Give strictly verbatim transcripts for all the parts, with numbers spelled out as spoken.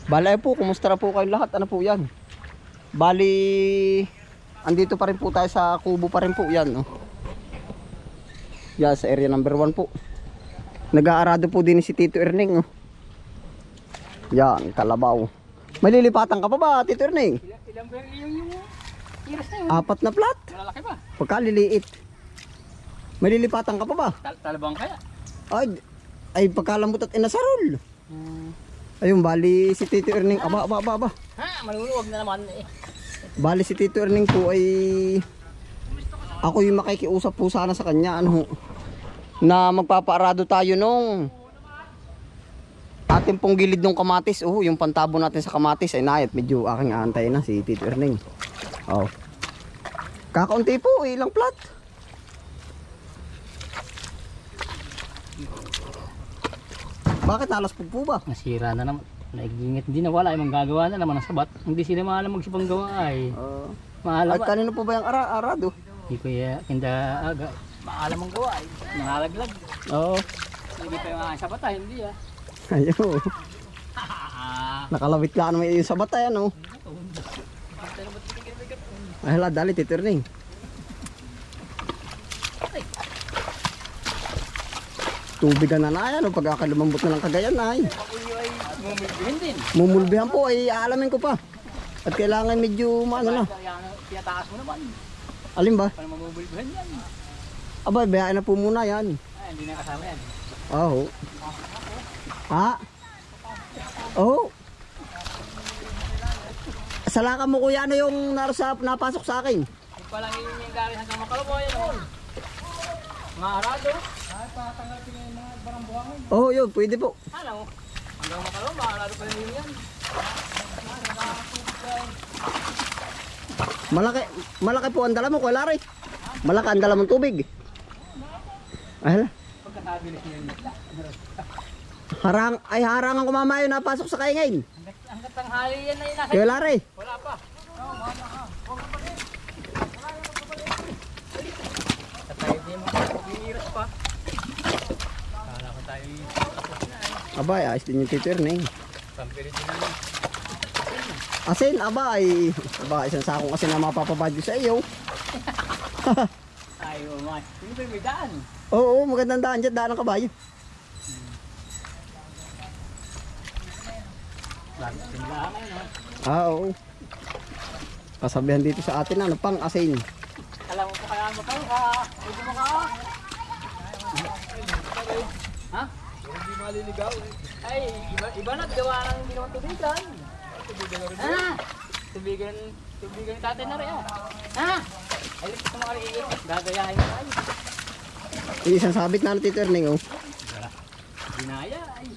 Bali po, kumusta na po kayong lahat? Ano po yan? Bali, andito pa rin po tayo sa kubo pa rin po yan. No? Yan, sa area number one po. Nag-aarado po din si Tito Erning. Oh. Yan, kalabaw. May lilipatan ka pa ba, Tito Erning? Ilang ba yung yung iras na yun? Apat na plat. Malalaki ba? Pagka liliit. May lilipatan ka pa ba? Tal talabang kaya? Ay, ay pagkalambot at inasarol. Hmm. Ayun, bali si Tito Erning. Aba, aba, aba, aba. Ha, maluluwag na naman eh. Bali si Tito Erning po ay ako yung makikiusap po sana sa kanya ano na magpapaarado tayo nung ating pong gilid ng kamatis. Oh, yung pantabo natin sa kamatis ay nayat medyo aking aantay na si Tito Erning. Oh. Kakaunti po, ilang plat. Bakit nalaspog po ba? Nasira na naman. Naigingit, hindi na wala. Ay manggagawa na naman ng sabat. Hindi sila maalam magsibang gawa ay. Uh, Maalam at ba? kanino po ba yung ara arado? Hindi ko ya, kinda aga. Maalam ang gawa ay. Nangalaglag. Oo. Hindi pa yung aking sabat ay, hindi ah. Ayun. Nakalawit ka naman yung sa batay ano. Ay hala, dali Tito Erning. Tubig na na yan, pag lumambot na ng Cagayan ay. Pakunyo ay mumulbihin din. Mumulbihan po ay aalamin ko pa. At kailangan medyo maano na. Tiyataas mo naman. Alin ba? Para mamumulbihan yan. Aba, bayaan na po muna yan. Ay, hindi na kasama yan. Oo. Ha? Oo. Salakan mo kuya, ano yung narasap, napasok sa akin? Yung palang yung yung galing hanggang makalawa yan. Mga arado. Ay, patanggal ko yung mga barangbuhangin. Oo, yun, pwede po. Ano? Hanggang makalawa, mga arado pa rin yan. Malaki, malaki po ang dala mo, Kuya Larry. Malaki ang dala mong tubig. Ay, hala. Pagkakabilis niya yun. Harang, ay harangan ko mama yun, napasok sa kaingin. Hanggang tanghali yan na yun nasa. Kuya Larry. Wala pa. Sa tayo di mo mag-iiras pa. Kala ko tayo Abay, ayos din yung Tito Erning. pampirit din namin. Asin, abay. Abay, isang sakong asin na mapapabadyo sa iyo. Ay, oh my. Hindi ba may daan? Oo, magandang daan dyan, daan ng kabayo. Bakit sinlahan no? Ah, oo. Kasabihan dito sa atin, ano pang asin. Alam mo pa kaya mo pa ka? Pwede mo ka? Ha? Hindi maliligaw eh. Ay, iba, iba na. Gawa ng hindi naman tubigan. Tubigan na rin. Ha? Tubigan, tubigan ni tatay na rin ah. Ha? Ay, gusto mo kali gagayahin mo tayo. Yung isang sabit na ng Tito Erning, oh. Ginaya ay.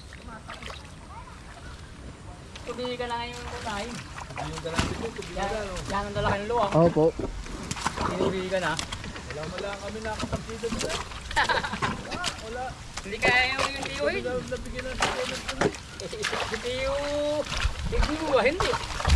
Tubigan na ngayon mo tayo. Yung dalang dito, tubigan na. Yan ang dala ng luwang. Oo po. Tubigan na. Wala mo lang kami nakapagpida dito. Wala. Hindi kaya yung yung tiyo eh. Nabigyan ng si tiyo. Tiyo ba? Hindi.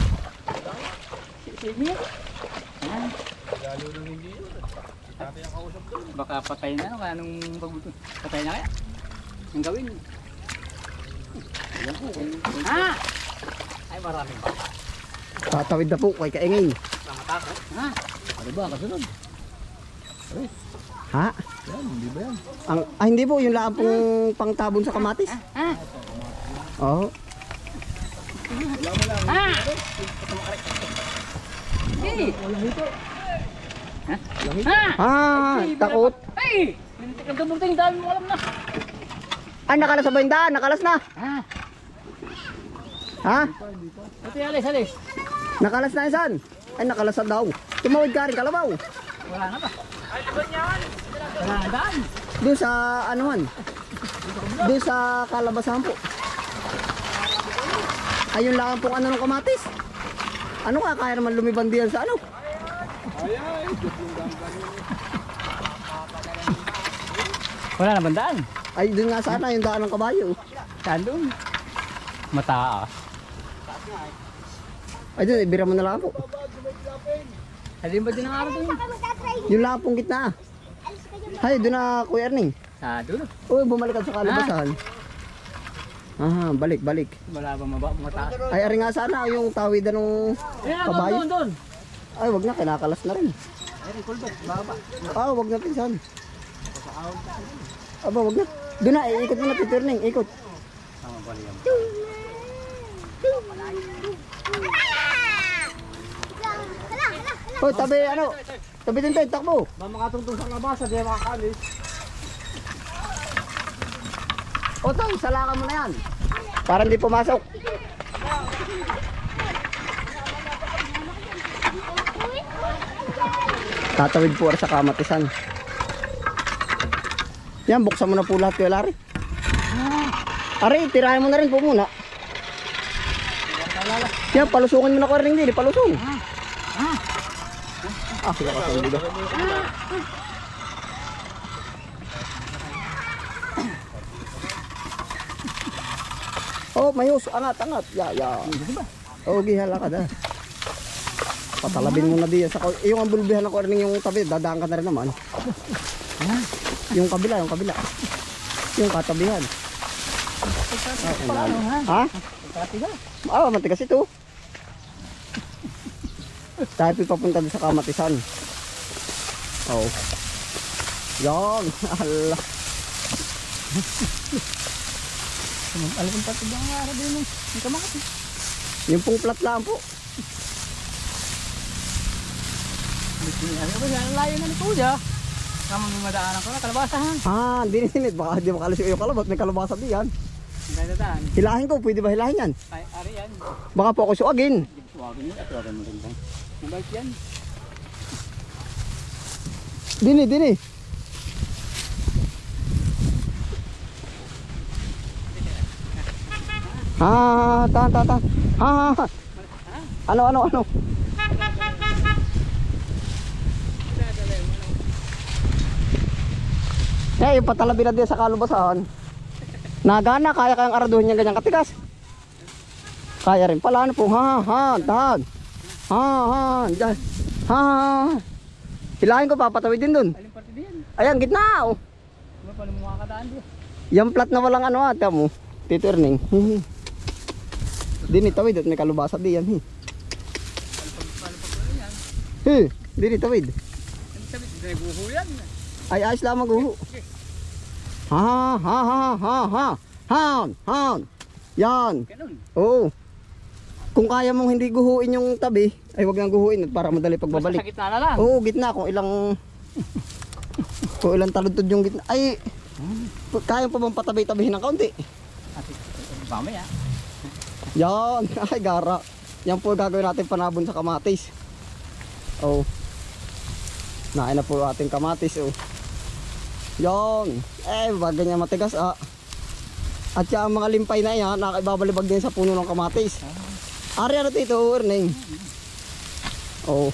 Si tiyo. Galo nang hindi yun. Tatay ang kausap doon. Baka patay na. Kaya nung pagbuto. Patay na kaya? Ang gawin. Ayan po. Ha? Ay maraming. Tatawid na po kay kaingin. Nakatakot. Ha? Ano ba? Kasunod. Ay. Ha? Yan, hindi ba yan? Ang, ah, hindi po, yung laang pong pangtabon sa kamatis. Ha? Oo. Ha? Hey! Ha? Ha? Ah, takot. Ay! Mintik ang dumulting dami mo alam na. Ay, nakalas na ba yung daan? Nakalas na. Ha? Ha? Ito yung alis, alis. Nakalas na isan. Ay, nakalas na daw. Tumawid ka rin, kalabaw. Wala na ba? Ay, liban yan! Wala na daan. Doon sa, anuhan. Doon sa kalabasan po. Ayun lang pong ano ng kamatis. Ano ka, kaya naman lumiban diyan sa ano? Ay, ay. Wala na bang daan? Ay, doon nga sana, yung daan ng kabayo. Saan doon? Mataas. Ay, doon, ibira mo na lang po. Alin ba din ang araw doon? Yung lang pong gitna. Hay, doon na Kuya Erning. Sa doon. Uy, bumalik ka sa kalabasan. Ah, balik, balik. Wala ba maba, mataas? Ay, ari nga sana yung tawidan ng Ayan, kabayo. doon, doon, doon. Ay, wag na, kinakalas na rin. Ay, kulbet, baba. Ah, wag na pinsan. Aba, wag na. Doon na, iikot mo na, titurning, ikot. Tama ba yan? Hoy, tabi, ano? Tabi din tayo, takbo. Ba makatungtong sa labasa, di makakalis. O, tayo, salakan mo na yan. Para hindi pumasok. Tatawid po sa kamatisan. Yan, buksan mo na po lahat kayo, Lari. Ari, tirahin mo na rin po muna. Yan, palusukin mo na ko rin din, palusong. Ah, kaya kasang dito. Oh, mayus, angat, angat. Ya, ya. Oh, gihala ka da. Patalabin mo na diyan sa eh, yung ambulbihan ako rin yung tabi, dadaan ka na rin naman. Yung kabila, yung kabila. Yung katabihan. Ah, ha? Ah, matigas ito. Tayo papunta doon sa kamatisan. Oh. Yan, Allah. Alam kong pati ba ang araw din yung kamakati? Yung pong plat lang po. Ano ba yan? Ang layo na ni Kuya. Kama may madaanan ko na, kalabasahan. Ah, hindi sinit. Baka hindi makalis yung kalabas. May kalabasa diyan. Ang dadaan. Hilahin ko. Pwede ba hilahin yan? Ay, ari yan. Baka po ako suagin. Suwagin yun at suwagin mo rin ba? Mabait yan. Dini, dini. Ah, tahan, tahan, tahan. Ah, ano, ano, ano? Eh, yung patalabi na din sa kalubasan. Nagana, kaya kayang araduhin niya ganyang katigas. Kaya rin pala, ano po, ha, ha, tahan. Ha, ha, dyan. Ha, ha. Hilahin ko, papatawid din dun. Aling parte din yan. Ayan, gitna, oh. Ano pa mo makakadaan din? Yung plat na walang ano ata mo, titurning. Dini tawid at may kalubasa di yan. He, dini tawid. Ano sabi? Naguho yan. Ay ayos lamang guho. Ha ha ha ha ha. Han, han. Yan. Ganun. Oo. Kung kaya mong hindi guhuin yung tabi, ay wag nang guhuin at para madali Basta pagbabalik. sa gitna na lang. Oo, gitna kung ilang kung ilang taludtod yung gitna. Ay kaya pa bang patabi-tabihin ng kaunti? Mamaya. Yan, ay gara. Yan po gagawin natin panabon sa kamatis. Oh. Nain na po ating kamatis oh. Yan. Eh, wag ganyan matigas ah. At yung mga limpay na yan, nakaibabalibag din sa puno ng kamatis. Ari ano dito, Erning? Oh.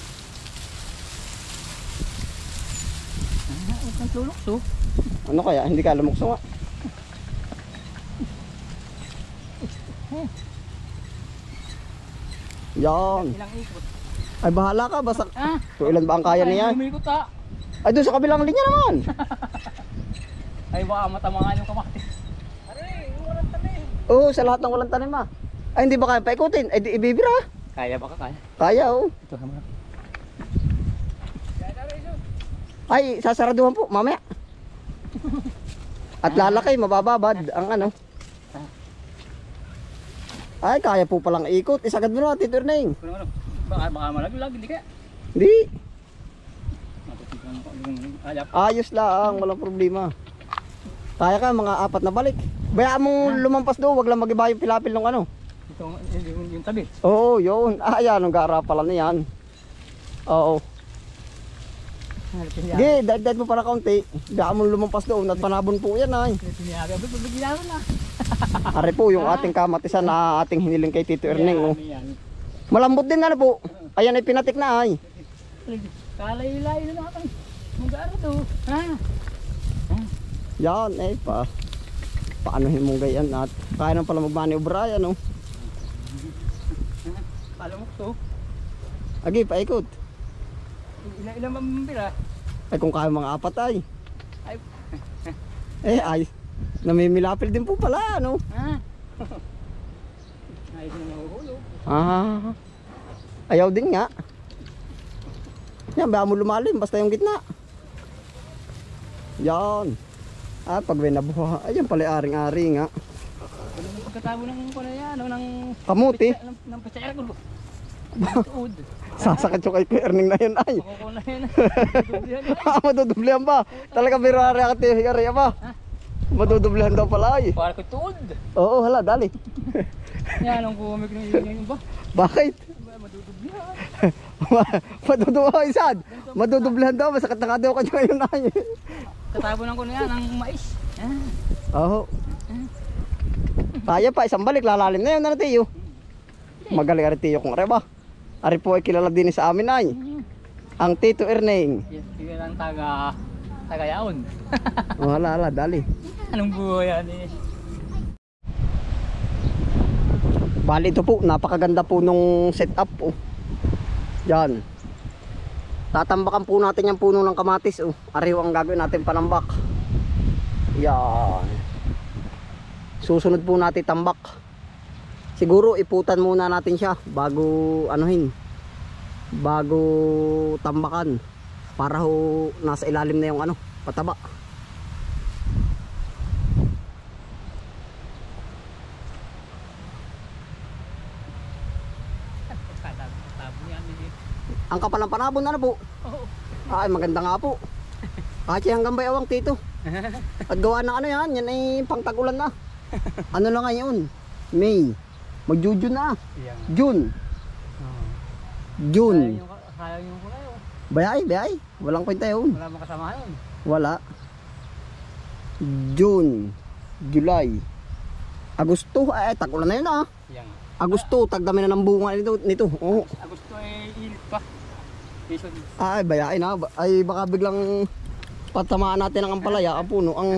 Ah, huwag kang tulukso. Ano kaya? Hindi ka lumukso nga. Yan. Ilang ikot. Ay bahala ka, basta Ah, kung ilan ba ang kaya niya. Ay, umikot ah. Ay doon sa kabilang linya naman. Ay, baka matamangan yung kamatis. Aray, yung walang tanim. Oo, sa lahat ng walang tanim ah. Ay hindi ba kaya paikutin? Ay di ibibira. Kaya baka kaya. Kaya oh. Ito naman. Ay sasaraduhan po mamaya. At lalaki, mabababad ang ano. Ay kaya po palang ikot. Isagad mo na, Tito Erning. Ano, ano? Baka, baka malaglag, hindi kaya. Hindi. Matutugan ko yung alap. Ayos lang, walang problema. Kaya ka mga apat na balik. Bayaan mo lumampas doon, wag lang magiba yung pilapil ng ano. Ito, yung, yung, yung tabi. Oo, yun. Ah, yan, ang gara pala na yan. Oo. Sige, dahil mo para kaunti. Bayaan mo lumampas doon at panabon po yan ay. Pinaga, bibigyan na. Are po yung ating kamatisan na ating hiniling kay Tito Erning. Oh. Yan. Malambot din ano po. Ayan ay pinatik na ay. Kalay-lay na natin. Mag-aro to. Ha? Yan eh pa. Paanohin mong gayan at kaya nang pala magmaniobra yan oh. Palamok to. Agi, paikot. Ilang-ilang mambira. Ay kung kaya mga apat ay. Ay. Eh ay. Namimilapil din po pala ano. Ha? Ayos na mahuhulog. Ah. Ayaw din nga. Yan, baka mo lumalim. Basta yung gitna. Yan. Ah, pag may nabuha. Ayun pala aring-ari nga. Ano yung pagkatabo ng pala yan? Ano, ng... Kamuti. Ng, ng pitsaya ko. Tuod. Sasakit yung kay Kuya Erning na yun ay. Makukuha na yan. Dudublihan yan. Ah, madudublihan ba? Talaga birari ako tayo higari ba? Madudublihan daw pala ay. Para ko tuod. Oo, hala, dali. Yan ang kumamig ng yun ba? Bakit? Madudublihan. Madudublihan isad. Madudublihan daw, masakit na nga daw kanya ngayon ay. Tatabunan ko na yan ang mais. Yan. Oo. Kaya pa, isang balik, lalalim na yun na Tiyo. Magaling ari Tiyo kung areba. Ari po ay kilala din sa amin ay. Ang Tito Erning. Yes, sige lang taga... Taga yaon. Oh, hala, hala, dali. Anong buhay yan eh? Bali ito po, napakaganda po nung setup po. Yan. Tatambakan po natin yung puno ng kamatis. Oh. Ariw ang gagawin natin panambak. Yan. Susunod po natin tambak. Siguro iputan muna natin siya bago anuhin. Bago tambakan. Para ho nasa ilalim na yung ano, pataba. Ang kapal ng panabon na na po. Oo. Ay, maganda nga po. Kahit hanggang bayawang Tito. At gawa ng ano yan, yan ay pangtagulan na. Ano na ngayon? May. Mag-June na. June. June. Kaya yung ko kayo. Bayay, bayay. Walang kwenta yun. Wala mong kasama yun. Wala. June. July. Agosto. Ay, tagulan na yun ah. Yan. Agosto, tagdami na ng bunga nito. nito. Oh. Agosto ay init pa. Season. Ay, bayain na. Ay, baka biglang patamaan natin ang ampalaya, ang puno. Ang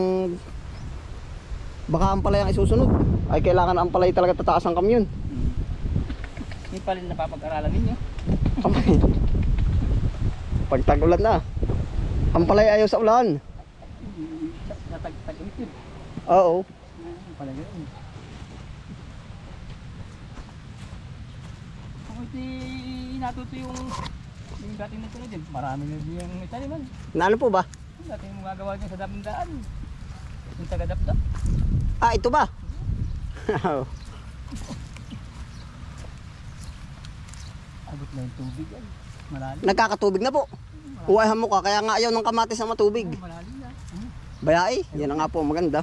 baka ampalaya ang isusunod. Ay, kailangan ang ampalaya talaga tataas ang kamyon. Hindi pa rin napapag-aralan ninyo. Pag tag-ulan na. Ampalaya ayaw sa ulan. Natag-tag-init yun. Oo. Pala yun. Ako iti natuto yung yung dating na tulad din. Marami na din yung italiman. Naano po ba? Yung dating magagawa dyan sa daming daan. Yung taga-dap-dap. Ah, ito ba? Abot na yung tubig yan. Malalim. Nagkakatubig na po. Uwayhan mo ka, kaya nga ayaw ng kamatis na matubig. Oh, malalim na. Hmm. Bayai, yan na nga po, maganda.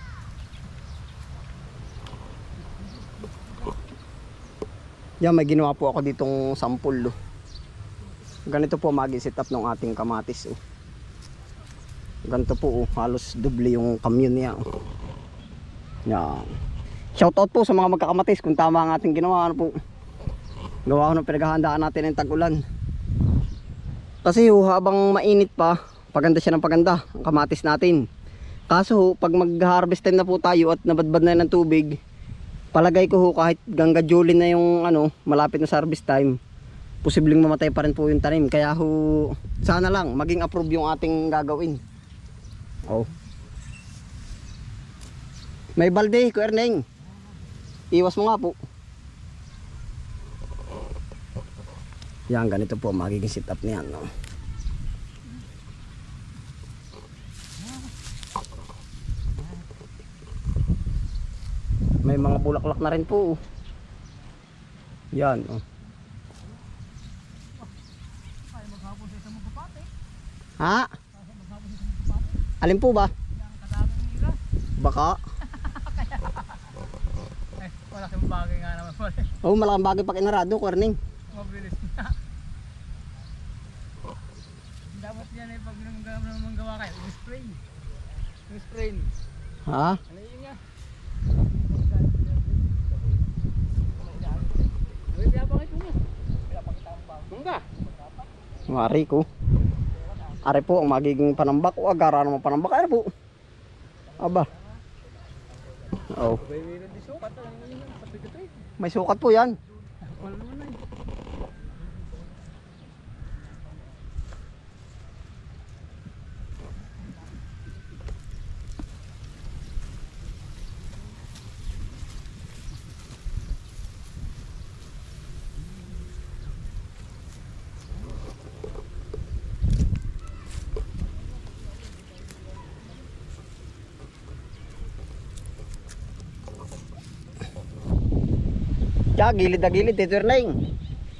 Yan, may ginawa po ako ditong sampul. Oh. Ganito po mag-set up ng ating kamatis. Oh. Ganito po, oh, halos doble yung kamyon niya. Oh. Yan. Shoutout po sa mga magkakamatis kung tama ang ating ginawa. Ano po. Gawa ko ng pinaghahandaan natin ng tag-ulan. Kasi ho, habang mainit pa, paganda siya ng paganda ang kamatis natin. Kaso ho, pag mag-harvest time na po tayo at nabadbad na ng tubig, palagay ko ho kahit gangga July na yung ano, malapit na sa harvest time, posibleng mamatay pa rin po yung tanim. Kaya ho, sana lang maging approve yung ating gagawin. Oh. May balde, Kuya Erning. Iwas mo nga po. Yan, ganito po magiging sit up niyan, no? May mga bulaklak na rin po. Yan, oh. Ha? Alin po ba? Baka. Eh, wala kang bagay nga naman pala. Oh, malaking bagay pag inarado, Kuya Erning. Mabilis na. Dapat yan ay pag nang gawa kayo, i-spray. I-spray. Ha? Ano yun nga? Mari ko. Are po ang magiging panambak o agara naman panambak. Are po. Aba. Oh. May sukat po yan. Wala naman na eh. Siya, gilid na gilid, Tito Erneng.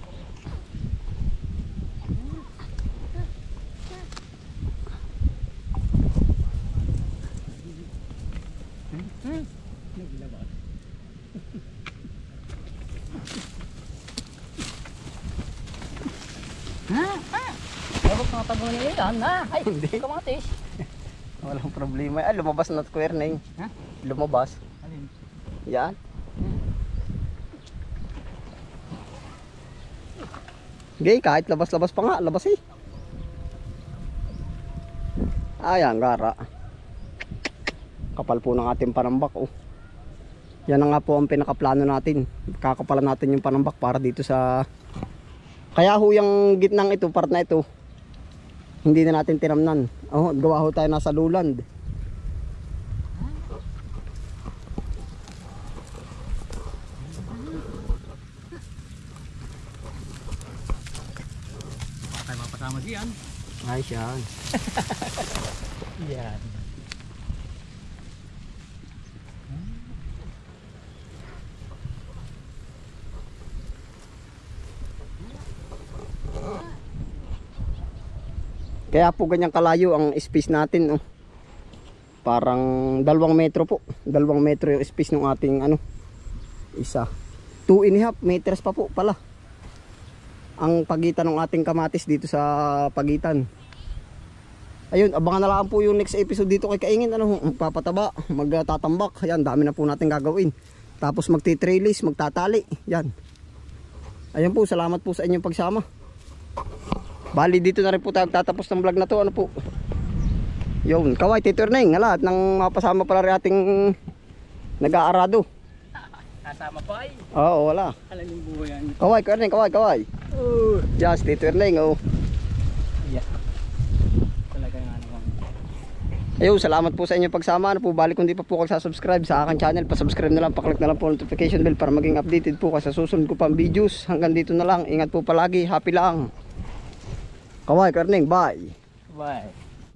Ha? Ha? Dapat mga tago niya yan, ha? Ay, Hindi. kamatis. Walang problema. Ah, lumabas na Kuya Erneng. Ha? Lumabas. Alin? Yan. Okay, kahit labas-labas pa nga, labas eh. Ayan, gara. Kapal po ng ating panambak, oh. Yan na nga po ang pinakaplano natin. Kakapalan natin yung panambak para dito sa... Kaya ho yung gitnang ito, part na ito, hindi na natin tinamnan. Oh, gawa ho tayo nasa lowland. Tayo mapasama diyan. Ay, siyan. Yan. Kaya po ganyan kalayo ang space natin, oh. Parang dalawang metro po. Dalawang metro yung space ng ating ano. Isa. Two and a half meters pa po pala. Ang pagitan ng ating kamatis dito sa pagitan. Ayun, abangan na lang po yung next episode dito kay Kaingin. Ano, magpapataba, magtatambak. Ayan, dami na po natin gagawin. Tapos magti-trellis, magtatali. Yan. Ayun po, salamat po sa inyong pagsama. Bali dito na rin po tayo tatapos ng vlog na to. Ano po? Yun, kaway, Tito Erneng. Lahat ng mapasama pala rin ating nag-aarado. Kasama pa ay. Oo, wala. Alam yung buhay yan. Kaway, Erneng, kaway, kaway. Oh. Just, Tito Erneng, oh. Yeah. Talaga nga naman. Ayun, salamat po sa inyong pagsama. Ano po, bali kung di pa po kayo sa-subscribe sa aking channel, pa-subscribe na lang, paklik na lang po notification bell para maging updated po kayo sa susunod ko pang videos. Hanggang dito na lang. Ingat po palagi. Happy lang. Kaway, Erneng, bye. Bye.